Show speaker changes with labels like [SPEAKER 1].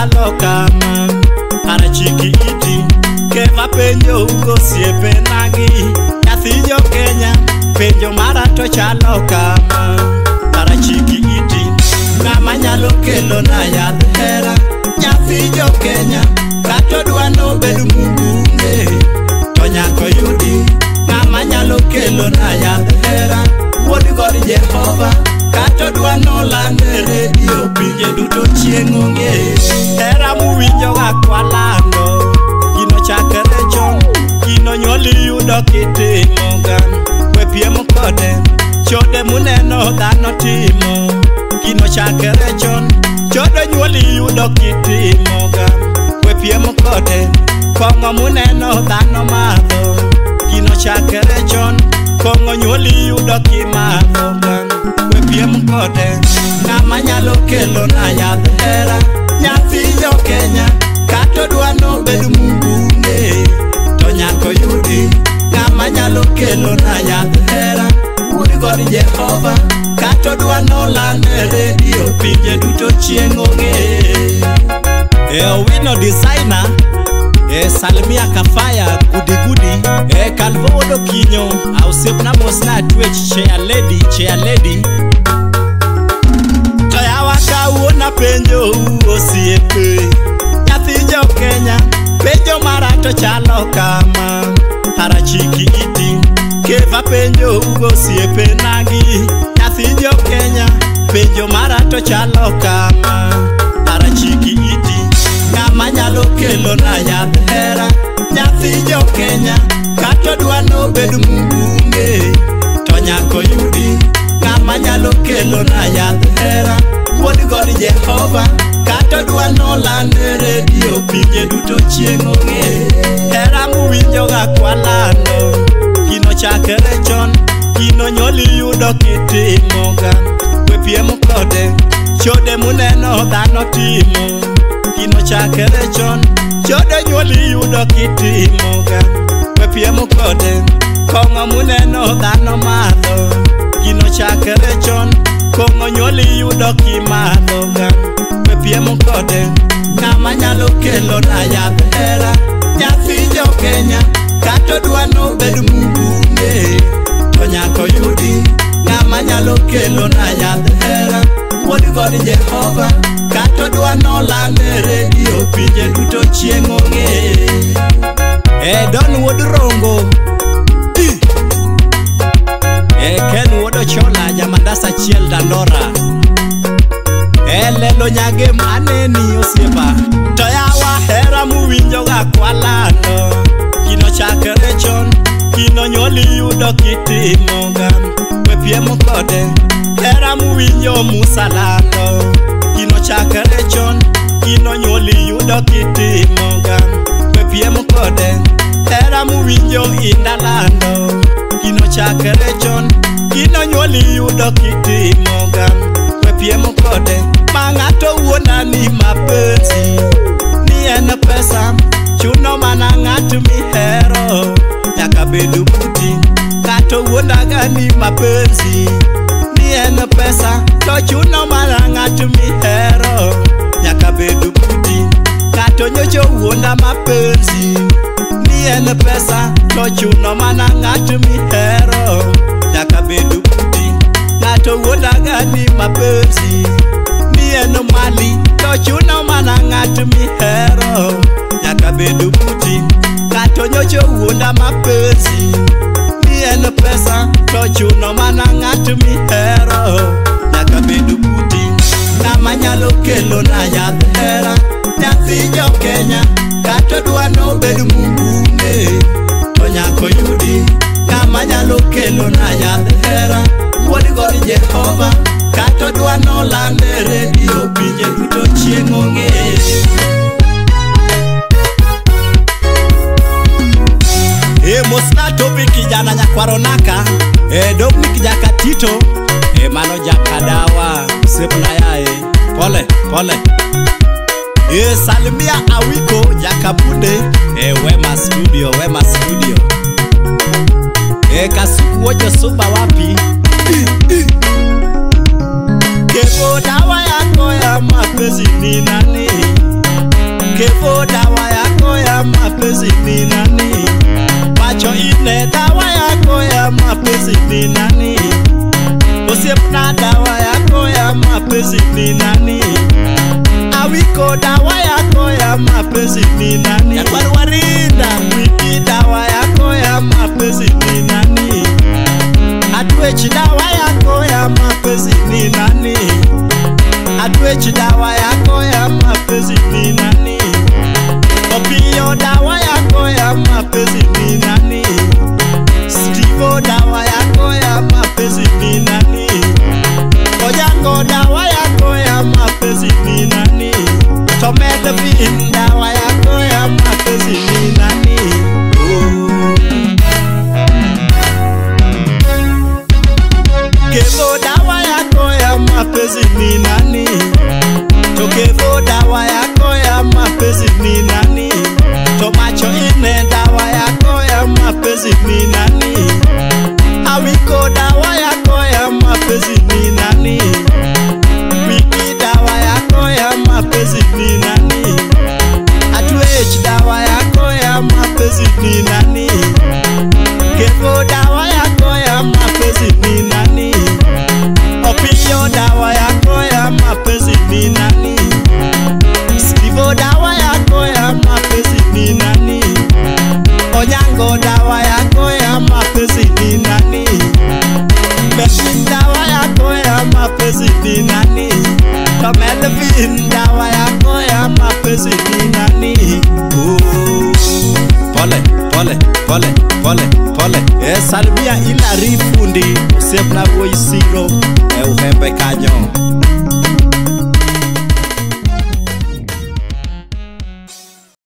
[SPEAKER 1] chalo kama para chiki iti ke mapenjo ugo siepe nagi nyathi jo Kenya penjo mara to chalo kama para chiki iti ngama nyalo kelo na yadh hera nyathi jo Kenya kato dwano bedu mugunge to nyako yudi ngama nyalo kelo na yadh hera wuod god Jehova kato dwano lande redio pinje duto chieng' onge hera muwinjo ga kwalando gino chakre chon gino nyoli yudo kitimo gan we piem kode chode muneno dhano timo gino chakre chon chode nyoli yudo kitimo gan we piem kode kongo muneno dhano madho gino chakre chon kongo nyoli yudo kimadho gan we piem kode ngama nyalo kelo na yadh hera nyathi jo Kenya kato dwano bedu mugunge to nyako yudi ngama nyalo kelo na yadh hera wuod god Jehova kato dwano lande redio pinje duto chieng' onge Owino designer Salmia Kafaya gudi gudi Kalvo wodo kinyo Ausepna mosna twech Chea lady Toya waka uona penjo osiepe nyathi jo Kenya penjo marato chalo kama para chiki iti keva penjo osiepe nagi nyathi jo Kenya penjo marato chalo kama para chiki iti ngama nyalo kelo na yadh hera nyathi jo Kenya kato dwano bedu mugunge to nyako yudi ngama nyalo kelo na yadh hera wuod god Jehova kato dwano lande redio pinje duto chieng' onge hera muwinjo ga kwalando gino chakre chon gino nyoli yudo kitimo gan we piem kode chode muneno dhano timo gino chakre chon chode nyoli yudo kitimo gan we piem kode kongo muneno dhano madho gino chakre chon kongo nyoli yudo kimadho gan we piem kode ngama nyalo kelo na yadh hera nyathi jo Kenya kato dwano bedu mugunge to nyako yudi ngama nyalo kelo na yadh hera wuod god Jehova kato dwano lande redio pinje duto chieng' onge Don wuod Rongo Ken wuod Ochola jamandasa chiel Dandora lelo nyage maneni osiepa to yawa hera muwinjo ga kwalando gino chakre chon gino nyoli yudo kitimo gan we piem kode hera muwinjo musalando gino chakre chon gino nyoli yudo kitimo gan we piem kode hera muwinjo indalando gino chakre chon gino nyoli yudo kitimo gan we piem kode mangato wuona ni mapenzi ni en pesa chuno mana ng'at mihero nyaka bedu buti kato wuona ga ni mapenzi ni en pesa to chuno mana ng'at mihero nyaka bedu buti kato nyocho wuona mapenzi ni en pesa to chuno mana ng'at mihero nyaka bedu buti kato wuona ga ni mapenzi en mali to chuno mana ng'at mihero nyaka bedu buti kato nyocho wuonda mapenzi ni en pesa to chuno mana ng'at mihero nyaka bedu buti ngama nyalo kelo na yadh hera nyathi jo Kenya kato dwano bedu mugunge to nyako yudi ngama nyalo kelo na yadh hera wuod god Jehova kato dwano lande redio pinje duto chieng' onge mosna topi kijana nyakwaronaka Dominic Jakatito mano jakadawa sepna yae pole Salmia Awicko jakabude Wema studio Kasuku wojo suba wapi Kebo dawa yako ya mapenzi ni nani Kevo dawa yako ya mapenzi ni nani? Macho ine dawa yako ya mapenzi ni nani? Osiepna dawa yako ya mapenzi ni nani? Awicko dawa yako ya mapenzi ni nani? Ya Warinda Wiki dawa yako ya mapenzi ni nani? Adwechi dawa yako ya mapenzi ni nani? Adwechi dawa yako ya mapenzi ni nani? Opio dawa yako ya mapenzi ni nani? Stivo dawa yako ya mapenzi ni nani? Ojango dawa yako ya mapenzi ni nani? Tomete vin dawa yako ya mapenzi ni nani? Kevo dawa yako ya mapenzi ni nani? Kevo dawa yako ya mapenzi ni nani? Tomacho ine dawa yako ya mapenzi ni nani? Awicko dawa yako ya mapenzi ni nani? Wiki dawa yako ya mapenzi ni nani? Adwechi dawa yako ya mapenzi ni nani? Kevo dawa yako ya mapenzi ni nani? Opio dawa yako ya mapenzi ni nani? Stivo dawa yako ya mapenzi ni nani? Ojango dawa yako ya mapenzi ni nani? Beshin dawa yako ya mapenzi ni nani? Tomelvin dawa yako ya mapenzi ni nani? Pole, pole, pole, pole, pole. Salmia ila rifundi, usepna boy zero.